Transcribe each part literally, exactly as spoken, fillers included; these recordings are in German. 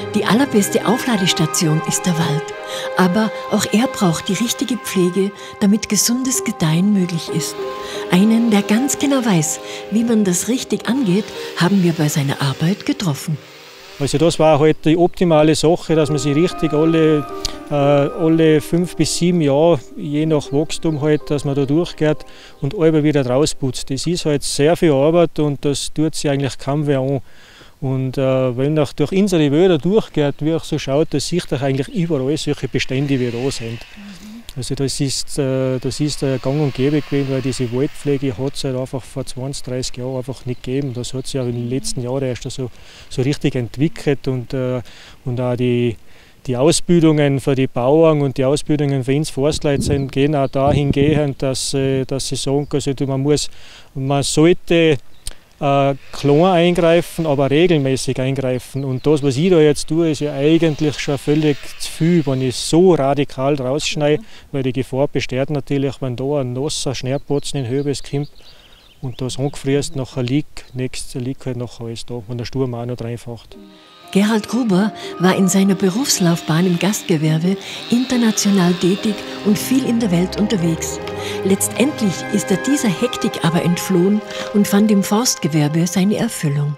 Die allerbeste Aufladestation ist der Wald. Aber auch er braucht die richtige Pflege, damit gesundes Gedeihen möglich ist. Einen, der ganz genau weiß, wie man das richtig angeht, haben wir bei seiner Arbeit getroffen. Also das war halt die optimale Sache, dass man sich richtig alle, äh, alle fünf bis sieben Jahre, je nach Wachstum halt, dass man da durchgeht und alle wieder rausputzt. Das ist halt sehr viel Arbeit und das tut sich eigentlich kaum wer an. Und äh, wenn man durch unsere Wälder durchgeht, wie auch so schaut, da sieht man eigentlich überall solche Bestände, wie da sind. Also das ist, äh, das ist äh, gang und gäbe gewesen, weil diese Waldpflege hat es halt einfach vor zwanzig, dreißig Jahren einfach nicht gegeben. Das hat sich ja in den letzten Jahren erst so, so richtig entwickelt und, äh, und auch die, die Ausbildungen für die Bauern und die Ausbildungen für uns Forstleute sind, gehen auch dahingehend, dass, äh, dass sie sagen, also man, muss, man sollte Äh, klein eingreifen, aber regelmäßig eingreifen. Und das, was ich da jetzt tue, ist ja eigentlich schon völlig zu viel, wenn ich so radikal rausschneide, weil die Gefahr besteht natürlich, wenn da ein nasser Schneepotzen in Höbes kommt und das angefriest, nachher liegt, nächstes liegt halt nachher alles da, wenn der Sturm auch noch reinfacht. Gerhard Gruber war in seiner Berufslaufbahn im Gastgewerbe international tätig und viel in der Welt unterwegs. Letztendlich ist er dieser Hektik aber entflohen und fand im Forstgewerbe seine Erfüllung.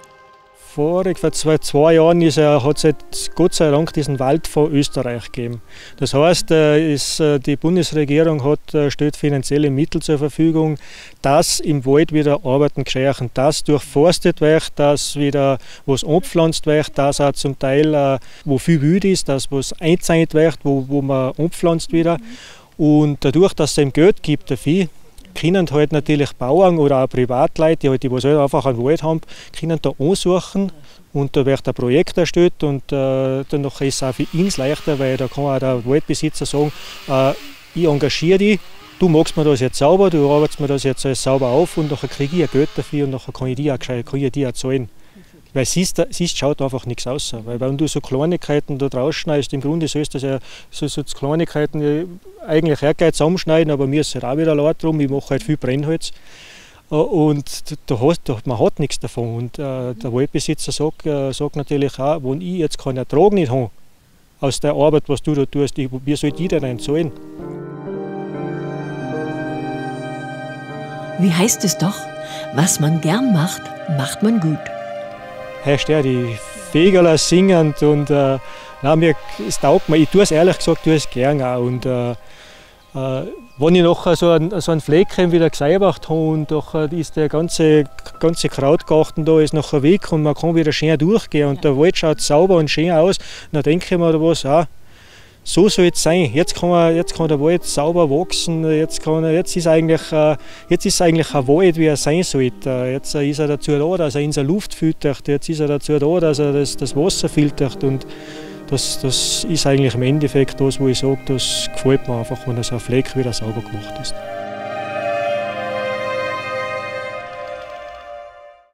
Vor etwa zwei, zwei Jahren ist er, hat es jetzt Gott sei Dank diesen Waldfonds Österreich gegeben. Das heißt, ist, die Bundesregierung hat, stellt finanzielle Mittel zur Verfügung, dass im Wald wieder Arbeiten geschehen, dass durchforstet wird, dass wieder was anpflanzt wird, dass auch zum Teil, wo viel Wild ist, dass was eingezäunt wird, wo, wo man anpflanzt wieder. Und dadurch, dass es eben Geld gibt dafür, können halt natürlich Bauern oder auch Privatleute, die halt, die halt einfach einen Wald haben, können da ansuchen und da wird ein Projekt erstellt und äh, dann ist es auch für uns leichter, weil da kann auch der Waldbesitzer sagen, äh, ich engagiere dich, du machst mir das jetzt sauber, du arbeitest mir das jetzt alles sauber auf und dann kriege ich ein Geld dafür und dann kann ich dir auch, kann ich dir auch zahlen. Weil siehst, siehst schaut einfach nichts aus. Weil wenn du so Kleinigkeiten da rausschneidest, im Grunde sollst du das ja so, so Kleinigkeiten eigentlich hergeht zusammenschneiden, aber mir ist halt auch wieder laut drum, ich mache halt viel Brennholz. Und da hast, da, man hat nichts davon. Und äh, der Waldbesitzer sagt, äh, sagt natürlich auch, wenn ich jetzt keinen Ertrag nicht habe aus der Arbeit, was du da tust, ich, wie soll ich dir denn zahlen? Wie heißt es doch, was man gern macht, macht man gut. Heißt ja, die Vögel singend und äh, nein, mir, es taugt mir. Ich tue es ehrlich gesagt, tue es gern auch. Und, äh, äh, wenn ich nachher so einen, so einen Flecken wieder gesäubert habe und nachher ist der ganze, ganze Krautgarten da ist nachher weg und man kann wieder schön durchgehen und der Wald schaut sauber und schön aus, dann denke ich mir, was, ah, so soll es sein. Jetzt kann, man, jetzt kann der Wald sauber wachsen. Jetzt, kann, jetzt, ist eigentlich, jetzt ist eigentlich ein Wald, wie er sein sollte. Jetzt ist er dazu da, dass er unsere Luft filtert. Jetzt ist er dazu da, dass er das, das Wasser filtert. Und das, das ist eigentlich im Endeffekt das, wo ich sage, das gefällt mir einfach, wenn so ein Fleck wieder sauber gemacht ist.